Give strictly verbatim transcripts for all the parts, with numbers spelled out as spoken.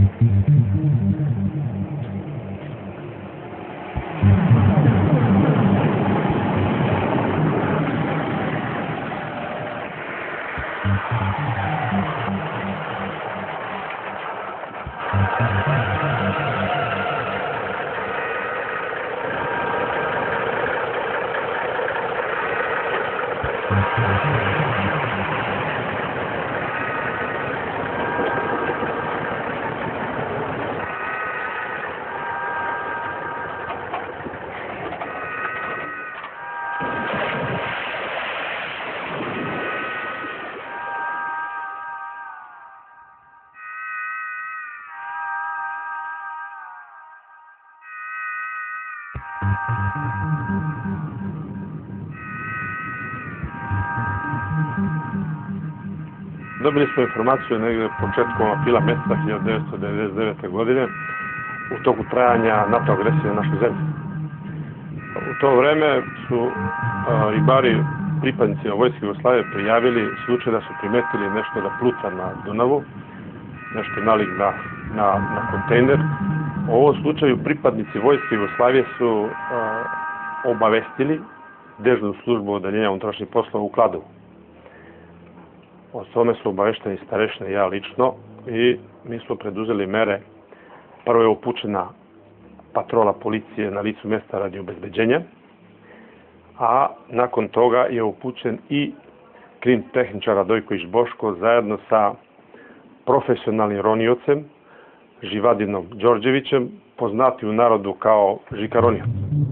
Dobili smo informaciju negdje početkom aprila mjeseca hiljadu devetsto devedeset devete. godine u toku trajanja NATO agresije na našu zemlju. U to vreme su a, ribari, pripadnici vojske Jugoslavije prijavili slučaj da su primetili nešto da pluta na Dunavu, nešto nalik na, na, na kontejner. U ovom slučaju pripadnici vojske Jugoslavije su a, obavestili dežurnu službu odeljenja unutrašnjih poslova u Kladovu. O tome su obavešteni starešine, ja lično, i mi smo preduzeli mere. Prvo je upućena patrola policije na licu mjesta radi obezbeđenja, a nakon toga je upućen i krim tehničar Radojković Boško zajedno sa profesionalnim roniocem Živadinom Đorđevićem, poznati u narodu kao Žika ronioc.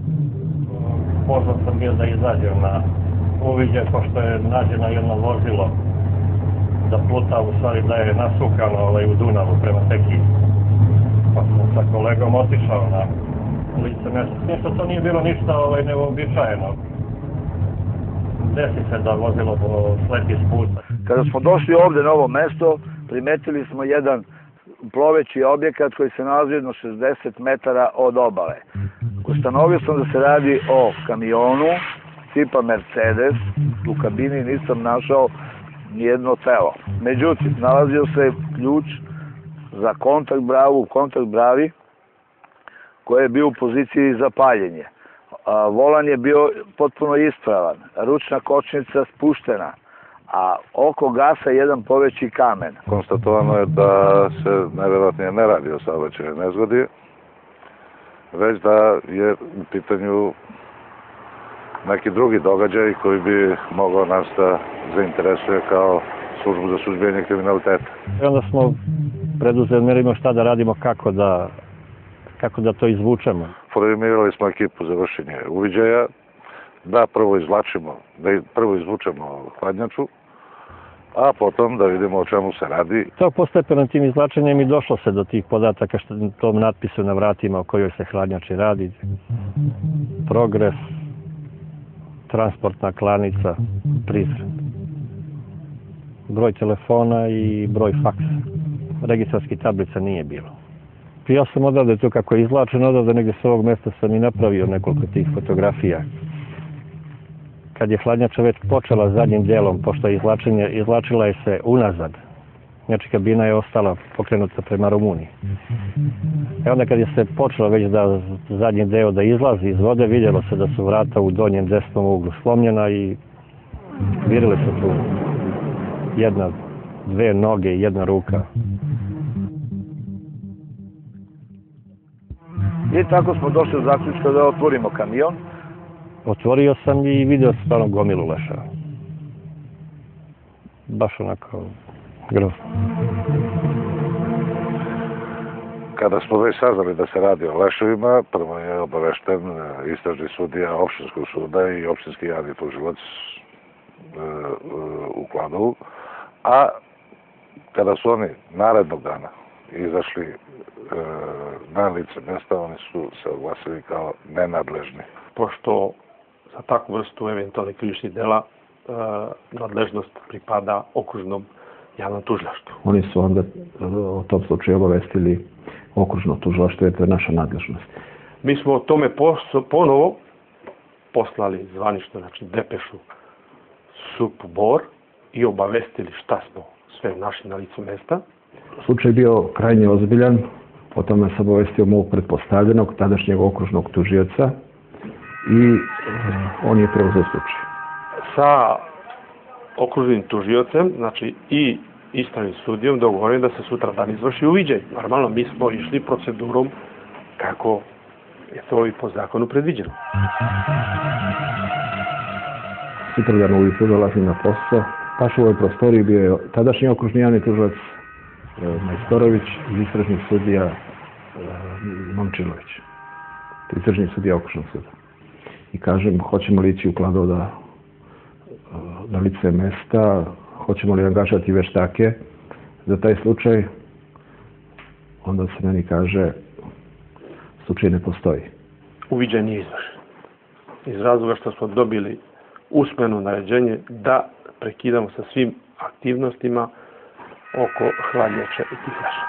Pozvan sam bio da izađem na uviđaj, pošto je nađeno jedno vozilo da pluta, u stvari da je nasukano ovaj, u Dunavu prema Teki. Pa sam sa kolegom otišao na lice mjesta. Ništa, to nije bilo ništa ovaj, neuobičajeno. Desi se da vozilo sleti s puta. Kada smo došli ovdje na ovo mesto, primetili smo jedan ploveći objekat koji se nalazi jedno šezdeset metara od obale. Ustanovio sam da se radi o kamionu tipa Mercedes. U kabini nisam našao nijedno telo. Međutim, nalazio se ključ za kontakt bravu u kontakt bravi koji je bio u poziciji za paljenje. Volan je bio potpuno ispravan, ručna kočnica spuštena, a oko gasa jedan poveći kamen. Konstatovano je da se najverovatnije ne radi o saobraćajnoj nezgodi, već da je u pitanju neki drugi događaj koji bi mogao nas da zainteresuje kao službu za suzbijanje kriminaliteta. I onda smo preduzeli merimo šta da radimo, kako da, kako da to izvučemo. Formirali smo ekipu za vršenje uviđaja, da prvo izvlačimo, da prvo izvučemo hladnjaču, a potom da vidimo o čemu se radi. To postepeno tim izvlačenjem i došlo se do tih podataka što tom natpisu na vratima o kojoj se hladnjači radi. Progres, transportna klanica, Prizren. Broj telefona i broj faksa. Registarskih tablica nije bilo. Ja sam odavde to kako je izvlačeno, odavde negdje s ovog mjesta sam i napravio nekoliko tih fotografija. Kad je hladnjača već počela zadnjim dijelom, pošto je izvlačenje, izvlačila je se unazad. Znači kabina je ostala pokrenuta prema Rumuniji. E onda kad je se počela već da zadnji deo da izlazi iz vode, vidjelo se da su vrata u donjem desnom uglu slomljena i virile se tu jedna, dve noge i jedna ruka. I tako smo došli do zaključka da otvorimo kamion. Otvorio sam i vidio stvarno gomilu leševa. Baš onako grozno. Kada smo već saznali da se radi o leševima, prvo je obavešten istražni sudija opštinskog suda i opštinski javni tužilac u Kladovu, a kada su oni narednog dana izašli na lice mjesta, oni su se oglasili kao nenadležni. Pošto za takvu vrstu eventualnih krivičnih dela nadležnost pripada okružnom javnom tužilaštvu. Oni su onda o tom slučaju obavestili okružno tužilaštvo, to je naša nadležnost. Mi smo o tome ponovo poslali zvanično, znači depešu S U B Bor i obavestili šta smo sve našli na licu mjesta. Slučaj je bio krajnje ozbiljan, o tome sam obavestio mog pretpostavljenog, tadašnjeg okružnog tužioca i on je preuzeo slučaj. Sa okružnim tužiocem, znači i istražnim sudijom, dogovorim da se sutra dan izvrši uviđaj. Normalno, mi smo išli procedurom kako je to i po zakonu predviđeno. Sutra dan ujutru dolazim na posao. Baš u ovoj prostoriji bio je tadašnji okružni javni tužilac Majstorović i istražni sudija Momčilović. Istražni sudija okružnog suda. I kažem, hoćemo li ići u Kladov da na lice mesta, hoćemo li angažati veštake za taj slučaj. Onda se meni kaže, slučaj ne postoji. Uviđaj nije izvršen. Iz razloga što smo dobili usmeno naređenje da prekidamo sa svim aktivnostima oko hladnjače i kiflaša.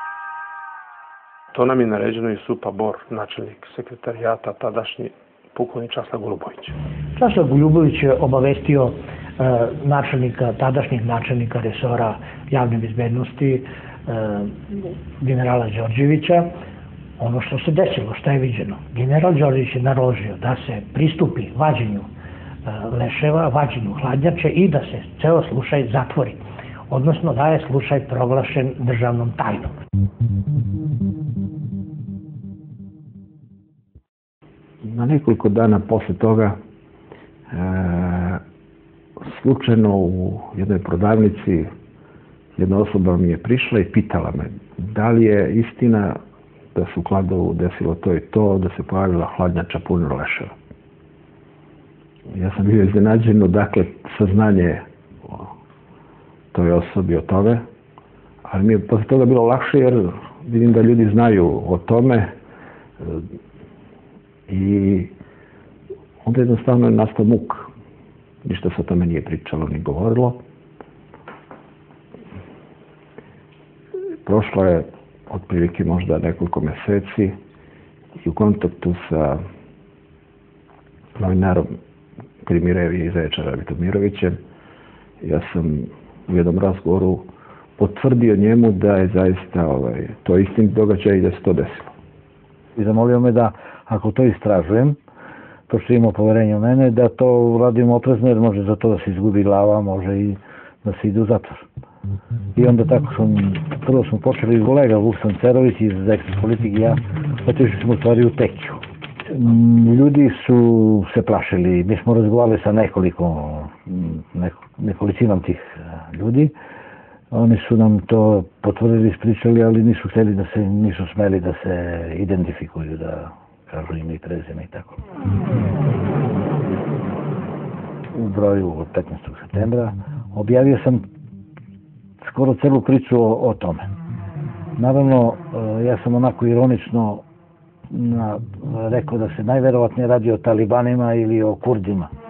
To nam je naređeno i Supa Bor, načelnik sekretarijata, tadašnji pukovnik Časla Golubović. Časla Golubović je obavestio e, načelnika, tadašnjeg načelnika resora javne bezbednosti, e, generala Đorđevića, ono što se desilo, što je viđeno. General Đorđević je naložio da se pristupi vađenju e, leševa, vađenju hladnjače i da se ceo slučaj zatvori. Odnosno da je slučaj proglašen državnom tajnom. Na nekoliko dana posle toga e, slučajno u jednoj prodavnici jedna osoba mi je prišla i pitala me da li je istina da se u Kladovu desilo to i to, da se pojavila hladnjača puno leševa. Ja sam bio iznenađen, dakle, saznanje o toj osobi, o tome, ali mi je posle toga bilo lakše jer vidim da ljudi znaju o tome i onda jednostavno je nastao muk. Ništa se o tome nije pričalo ni govorilo. Prošlo je otprilike možda nekoliko meseci i u kontaktu sa novinarom Krimirevi iz Zaječara Vitomirovićem ja sam u jednom razgovoru potvrdio njemu da je zaista ovaj, to istinit događaj i da se to desilo. I zamolio me da ako to istražujem, to što ima poverenje u mene, da to radim oprezno jer može za to da se izgubi glava, može i da se ide u zatvor. I onda tako sam, prvo smo počeli kolega Vuksan Cerović iz Ekspres politike i ja, otišli smo u stvari u Tekiju. Ljudi su se plašili, mi smo razgovarali sa nekoliko, neko, nekolicinom tih ljudi. Oni su nam to potvrdili, ispričali, ali nisu htjeli da se, nisu smeli da se identifikuju, da kažu ime i prezime i tako. U broju od petnaestog septembra objavio sam skoro celu priču o, o tome. Naravno, ja sam onako ironično na, rekao da se najverovatnije radi o talibanima ili o Kurdima.